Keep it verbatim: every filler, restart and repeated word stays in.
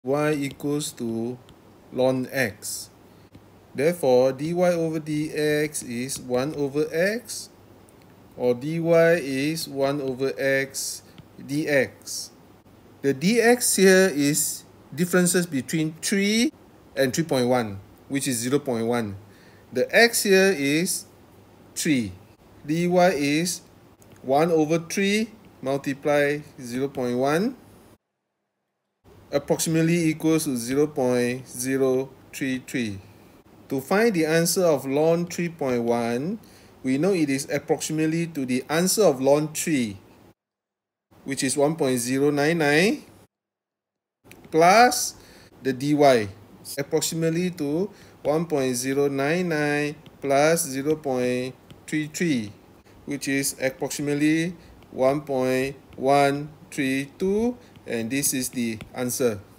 y equals to ln x. Therefore, dy over dx is one over x, or dy is one over x dx. The dx here is differences between three and three point one, which is zero point one. The x here is three. Dy is one over three multiply zero point one, approximately equals to zero point zero three three. To find the answer of ln three point one, we know it is approximately to the answer of ln three, which is one point zero nine nine, plus the dy, approximately to one point zero nine nine plus zero point three three, which is approximately one point one three two, and this is the answer.